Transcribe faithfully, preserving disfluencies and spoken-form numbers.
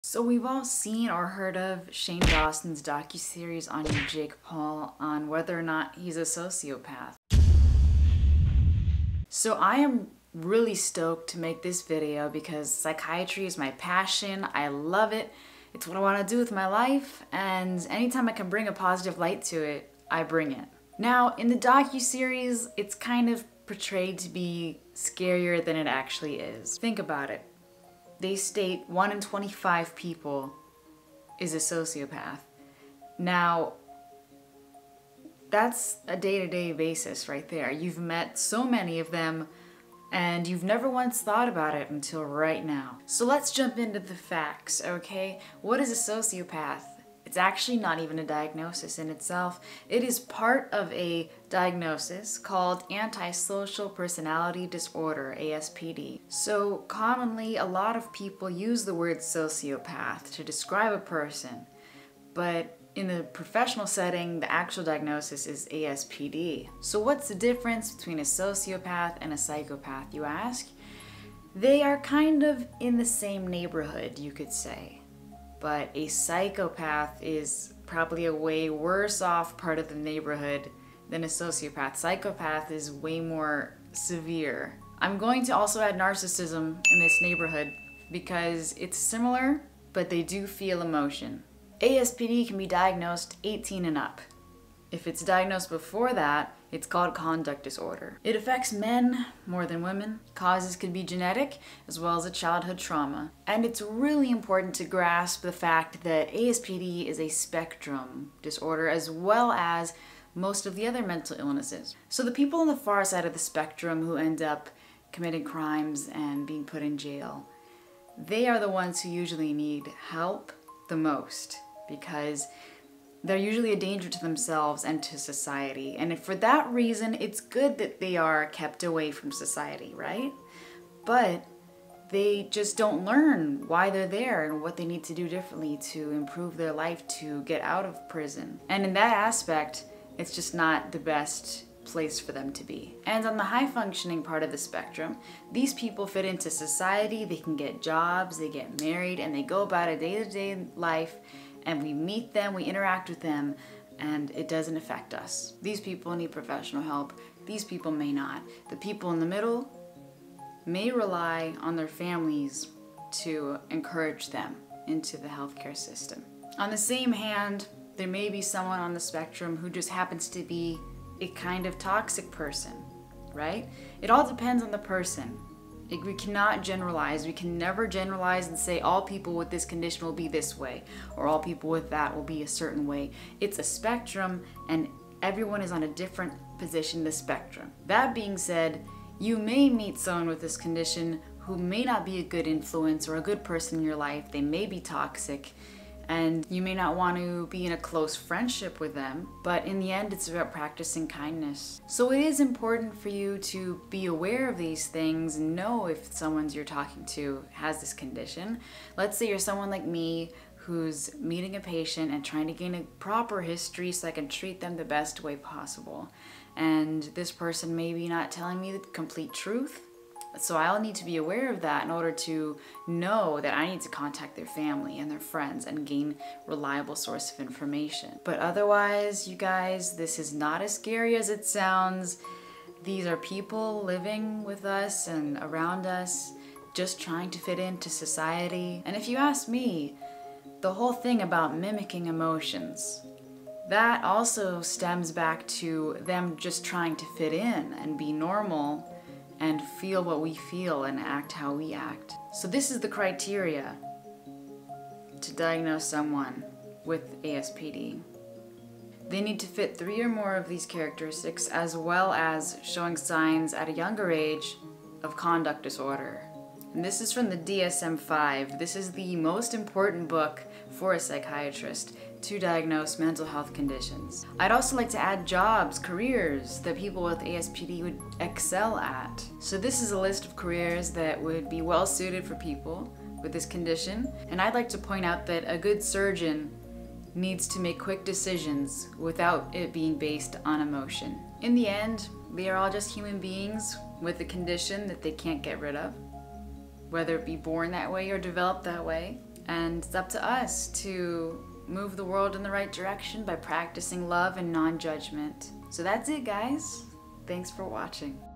So we've all seen or heard of Shane Dawson's docuseries on Jake Paul on whether or not he's a sociopath. So I am really stoked to make this video because psychiatry is my passion. I love it. It's what I want to do with my life, and anytime I can bring a positive light to it, I bring it. Now, in the docuseries, it's kind of portrayed to be scarier than it actually is. Think about it. They state one in twenty-five people is a sociopath. Now, that's a day-to-day basis right there. You've met so many of them and you've never once thought about it until right now. So let's jump into the facts, okay? What is a sociopath? It's actually not even a diagnosis in itself. It is part of a diagnosis called antisocial personality disorder, A S P D. So commonly, a lot of people use the word sociopath to describe a person, but in the professional setting, the actual diagnosis is A S P D. So what's the difference between a sociopath and a psychopath, you ask? They are kind of in the same neighborhood, you could say. But a psychopath is probably a way worse off part of the neighborhood than a sociopath. Psychopath is way more severe. I'm going to also add narcissism in this neighborhood because it's similar, but they do feel emotion. A S P D can be diagnosed eighteen and up. If it's diagnosed before that, it's called conduct disorder. It affects men more than women. Causes could be genetic as well as a childhood trauma. And it's really important to grasp the fact that A S P D is a spectrum disorder as well as most of the other mental illnesses. So the people on the far side of the spectrum who end up committing crimes and being put in jail, they are the ones who usually need help the most because they're usually a danger to themselves and to society. And if for that reason, it's good that they are kept away from society, right? But they just don't learn why they're there and what they need to do differently to improve their life to get out of prison. And in that aspect, it's just not the best place for them to be. And on the high functioning part of the spectrum, these people fit into society, they can get jobs, they get married, and they go about a day-to-day life, and we meet them, we interact with them, and it doesn't affect us. These people need professional help. These people may not. The people in the middle may rely on their families to encourage them into the healthcare system. On the same hand, there may be someone on the spectrum who just happens to be a kind of toxic person, right? It all depends on the person. It, we cannot generalize. We can never generalize and say all people with this condition will be this way or all people with that will be a certain way. It's a spectrum and everyone is on a different position in the spectrum. That being said, you may meet someone with this condition who may not be a good influence or a good person in your life. They may be toxic and you may not want to be in a close friendship with them, but in the end, it's about practicing kindness. So it is important for you to be aware of these things and know if someone you're talking to has this condition. Let's say you're someone like me who's meeting a patient and trying to gain a proper history so I can treat them the best way possible. And this person may be not telling me the complete truth. So I'll need to be aware of that in order to know that I need to contact their family and their friends and gain reliable source of information. But otherwise, you guys, this is not as scary as it sounds. These are people living with us and around us, just trying to fit into society. And if you ask me, the whole thing about mimicking emotions, that also stems back to them just trying to fit in and be normal and feel what we feel and act how we act. So this is the criteria to diagnose someone with A S P D. They need to fit three or more of these characteristics as well as showing signs at a younger age of conduct disorder. And this is from the D S M five. This is the most important book for a psychiatrist to diagnose mental health conditions. I'd also like to add jobs, careers that people with A S P D would excel at. So this is a list of careers that would be well suited for people with this condition. And I'd like to point out that a good surgeon needs to make quick decisions without it being based on emotion. In the end, they are all just human beings with a condition that they can't get rid of, whether it be born that way or developed that way. And it's up to us to move the world in the right direction by practicing love and non-judgment. So that's it, guys. Thanks for watching.